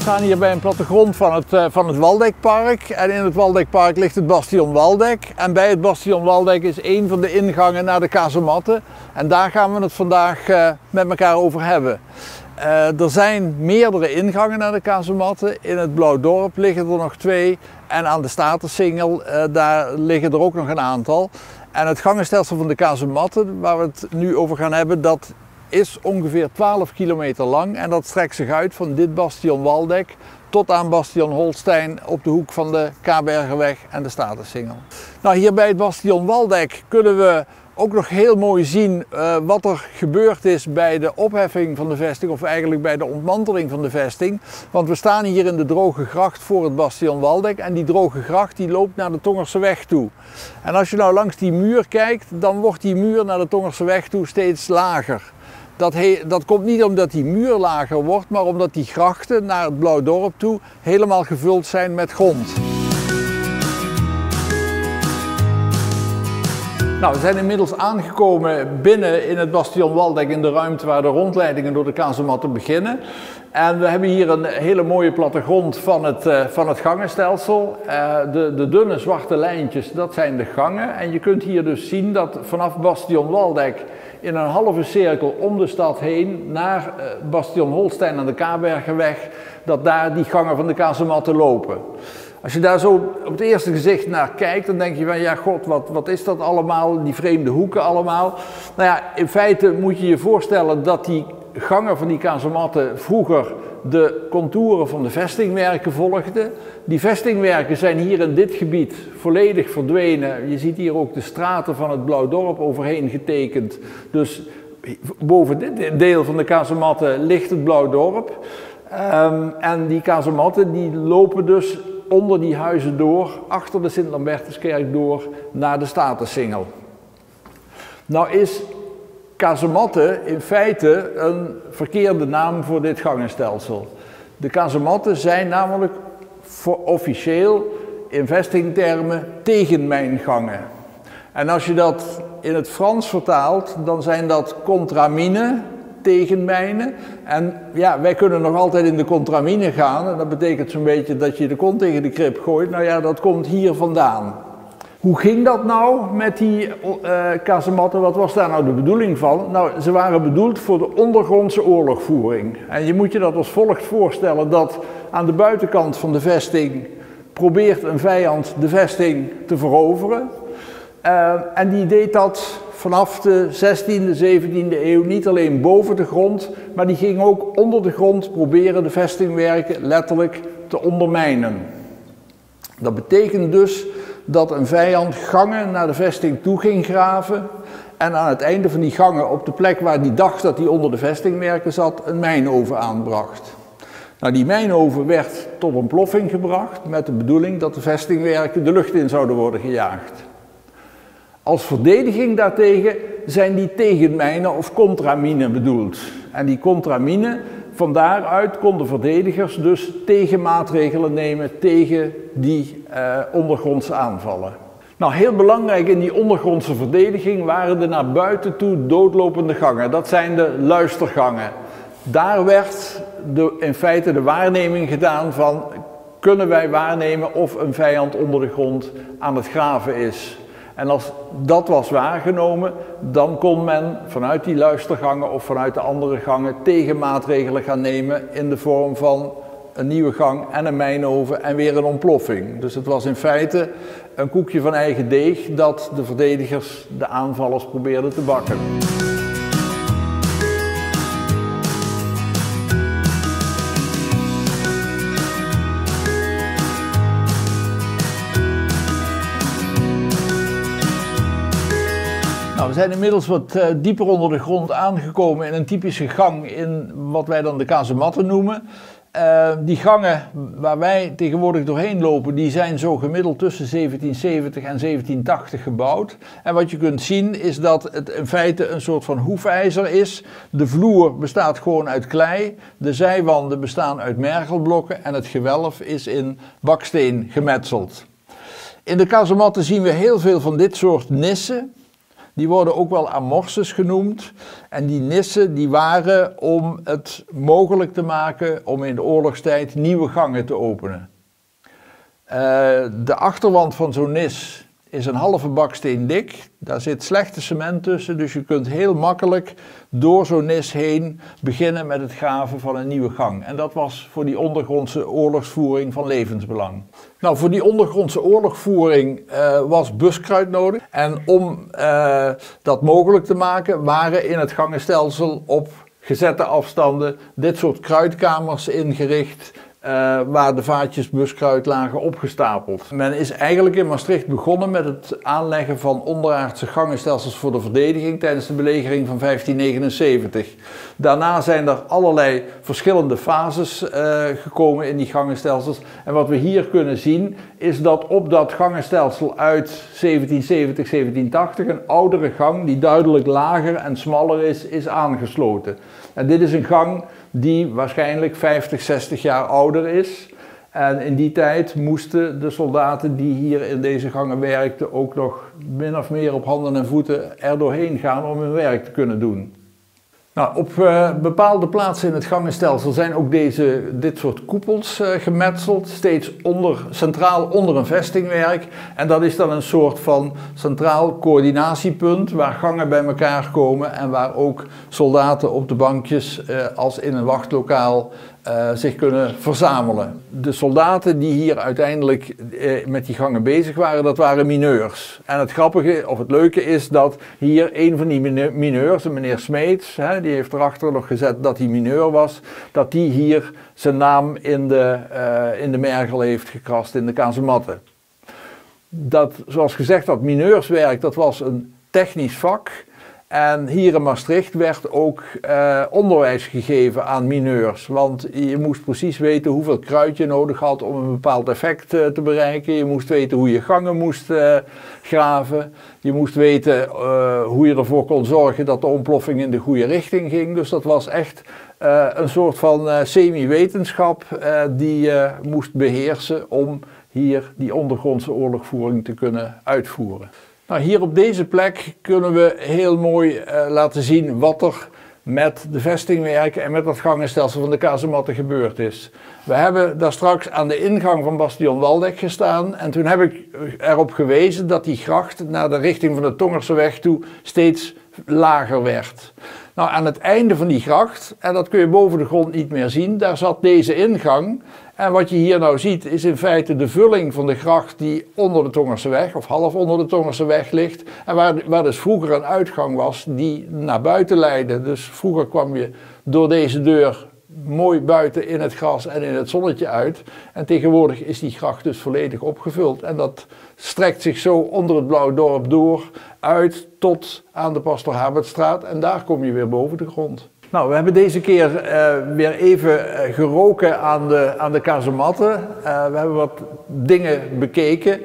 staan hier bij een plattegrond van het Waldekpark. En in het Waldekpark ligt het Bastion Waldeck. En bij het Bastion Waldeck is een van de ingangen naar de kazematten. En daar gaan we het vandaag met elkaar over hebben. Er zijn meerdere ingangen naar de kazematten. In het Blauwdorp liggen er nog 2. En aan de Statersingel, daar liggen er ook nog een aantal. En het gangenstelsel van de kazematten, waar we het nu over gaan hebben, dat is ongeveer 12 kilometer lang. En dat strekt zich uit van dit Bastion Waldeck tot aan Bastion Holstein op de hoek van de Kabergerweg en de Statersingel. Nou, hier bij het Bastion Waldeck kunnen we ook nog heel mooi zien wat er gebeurd is bij de opheffing van de vesting, of eigenlijk bij de ontmanteling van de vesting. Want we staan hier in de droge gracht voor het Bastion Waldeck en die droge gracht die loopt naar de Tongerseweg toe. En als je nou langs die muur kijkt, dan wordt die muur naar de Tongerseweg toe steeds lager. Dat komt niet omdat die muur lager wordt, maar omdat die grachten naar het Blauwdorp toe helemaal gevuld zijn met grond. Nou, we zijn inmiddels aangekomen binnen in het Bastion Waldeck in de ruimte waar de rondleidingen door de kazematten beginnen. En we hebben hier een hele mooie plattegrond van het gangenstelsel. De dunne zwarte lijntjes, dat zijn de gangen. En je kunt hier dus zien dat vanaf Bastion Waldeck in een halve cirkel om de stad heen naar Bastion Holstein aan de Kabergerweg, dat daar die gangen van de kazematten lopen. Als je daar zo op het eerste gezicht naar kijkt, dan denk je van ja god, wat is dat allemaal, die vreemde hoeken allemaal. Nou ja, in feite moet je je voorstellen dat die gangen van die kazematten vroeger de contouren van de vestingwerken volgden. Die vestingwerken zijn hier in dit gebied volledig verdwenen. Je ziet hier ook de straten van het Blauwdorp overheen getekend. Dus boven dit deel van de kazematten ligt het Blauwdorp. En die kazematten die lopen dus onder die huizen door, achter de Sint-Lambertuskerk door, naar de Statersingel. Nou is kazematten in feite een verkeerde naam voor dit gangenstelsel. De kazematten zijn namelijk officieel in vestingtermen tegenmijngangen. En als je dat in het Frans vertaalt, dan zijn dat contramine, tegenmijnen. En ja, wij kunnen nog altijd in de contramine gaan. En dat betekent zo'n beetje dat je de kont tegen de krip gooit. Nou ja, dat komt hier vandaan. Hoe ging dat nou met die kazematten? Wat was daar nou de bedoeling van? Nou, ze waren bedoeld voor de ondergrondse oorlogvoering. En je moet je dat als volgt voorstellen dat aan de buitenkant van de vesting probeert een vijand de vesting te veroveren. En die deed dat vanaf de 16e, 17e eeuw niet alleen boven de grond, maar die ging ook onder de grond proberen de vestingwerken letterlijk te ondermijnen. Dat betekent dus dat een vijand gangen naar de vesting toe ging graven en aan het einde van die gangen op de plek waar die dacht dat hij onder de vestingwerken zat, een mijnoven aanbracht. Nou, die mijnoven werd tot ontploffing gebracht met de bedoeling dat de vestingwerken de lucht in zouden worden gejaagd. Als verdediging daartegen zijn die tegenmijnen of contraminen bedoeld. En die contraminen, van daaruit konden verdedigers dus tegenmaatregelen nemen tegen die ondergrondse aanvallen. Nou, heel belangrijk in die ondergrondse verdediging waren de naar buiten toe doodlopende gangen. Dat zijn de luistergangen. Daar werd in feite de waarneming gedaan van, kunnen wij waarnemen of een vijand onder de grond aan het graven is. En als dat was waargenomen, dan kon men vanuit die luistergangen of vanuit de andere gangen tegenmaatregelen gaan nemen in de vorm van een nieuwe gang en een mijnoven en weer een ontploffing. Dus het was in feite een koekje van eigen deeg dat de verdedigers de aanvallers probeerden te bakken. Nou, we zijn inmiddels wat dieper onder de grond aangekomen in een typische gang in wat wij dan de kazematten noemen. Die gangen waar wij tegenwoordig doorheen lopen, die zijn zo gemiddeld tussen 1770 en 1780 gebouwd. En wat je kunt zien is dat het in feite een soort van hoefijzer is. De vloer bestaat gewoon uit klei, de zijwanden bestaan uit mergelblokken en het gewelf is in baksteen gemetseld. In de kazematten zien we heel veel van dit soort nissen. Die worden ook wel amorces genoemd. En die nissen die waren om het mogelijk te maken om in de oorlogstijd nieuwe gangen te openen. De achterwand van zo'n nis is een halve baksteen dik. Daar zit slechte cement tussen, dus je kunt heel makkelijk door zo'n nis heen beginnen met het graven van een nieuwe gang. En dat was voor die ondergrondse oorlogsvoering van levensbelang. Nou, voor die ondergrondse oorlogsvoering was buskruid nodig. En om dat mogelijk te maken waren in het gangenstelsel op gezette afstanden dit soort kruidkamers ingericht. Waar de vaatjes buskruid lagen opgestapeld. Men is eigenlijk in Maastricht begonnen met het aanleggen van onderaardse gangenstelsels voor de verdediging tijdens de belegering van 1579. Daarna zijn er allerlei verschillende fases gekomen in die gangenstelsels. En wat we hier kunnen zien is dat op dat gangenstelsel uit 1770, 1780 een oudere gang die duidelijk lager en smaller is aangesloten. En dit is een gang die waarschijnlijk 50, 60 jaar ouder is. En in die tijd moesten de soldaten die hier in deze gangen werkten ook nog min of meer op handen en voeten er doorheen gaan om hun werk te kunnen doen. Nou, op bepaalde plaatsen in het gangenstelsel zijn ook dit soort koepels gemetseld, steeds centraal onder een vestingwerk. En dat is dan een soort van centraal coördinatiepunt waar gangen bij elkaar komen en waar ook soldaten op de bankjes als in een wachtlokaal zich kunnen verzamelen. De soldaten die hier uiteindelijk met die gangen bezig waren, dat waren mineurs. En het grappige of het leuke is dat hier een van die mineurs, meneer Smeets, die heeft erachter nog gezet dat hij mineur was, dat die hier zijn naam in de mergel heeft gekrast in de kazematten. Dat, zoals gezegd, dat mineurswerk, dat was een technisch vak. En hier in Maastricht werd ook onderwijs gegeven aan mineurs, want je moest precies weten hoeveel kruid je nodig had om een bepaald effect te bereiken. Je moest weten hoe je gangen moest graven. Je moest weten hoe je ervoor kon zorgen dat de ontploffing in de goede richting ging. Dus dat was echt een soort van semi-wetenschap die je moest beheersen om hier die ondergrondse oorlogvoering te kunnen uitvoeren. Nou, hier op deze plek kunnen we heel mooi laten zien wat er met de vestingwerken en met dat gangenstelsel van de kazematten gebeurd is. We hebben daar straks aan de ingang van Bastion Waldeck gestaan en toen heb ik erop gewezen dat die gracht naar de richting van de Tongerseweg toe steeds lager werd. Nou, aan het einde van die gracht, en dat kun je boven de grond niet meer zien, daar zat deze ingang. En wat je hier nou ziet is in feite de vulling van de gracht die onder de Tongerseweg of half onder de Tongerseweg ligt. En waar dus vroeger een uitgang was die naar buiten leidde. Dus vroeger kwam je door deze deur mooi buiten in het gras en in het zonnetje uit. En tegenwoordig is die gracht dus volledig opgevuld. En dat strekt zich zo onder het Blauwdorp door uit tot aan de Pastoor Habertstraat. En daar kom je weer boven de grond. Nou, we hebben deze keer weer even geroken aan de kazematten. We hebben wat dingen bekeken.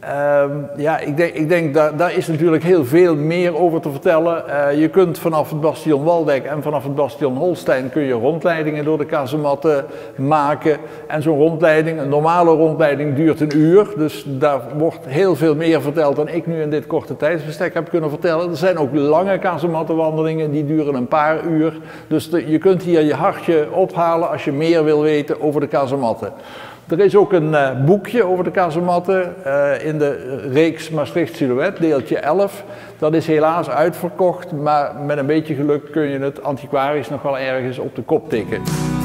Ja, ik denk daar is natuurlijk heel veel meer over te vertellen. Je kunt vanaf het Bastion Waldeck en vanaf het Bastion Holstein kun je rondleidingen door de kazematten maken. En zo'n rondleiding, een normale rondleiding, duurt een uur. Dus daar wordt heel veel meer verteld dan ik nu in dit korte tijdsbestek heb kunnen vertellen. Er zijn ook lange kazemattenwandelingen, die duren een paar uur. Dus je kunt hier je hartje ophalen als je meer wil weten over de kazematten. Er is ook een boekje over de kazematten in de reeks Maastricht Silhouet, deeltje 11. Dat is helaas uitverkocht, maar met een beetje geluk kun je het antiquarisch nog wel ergens op de kop tikken.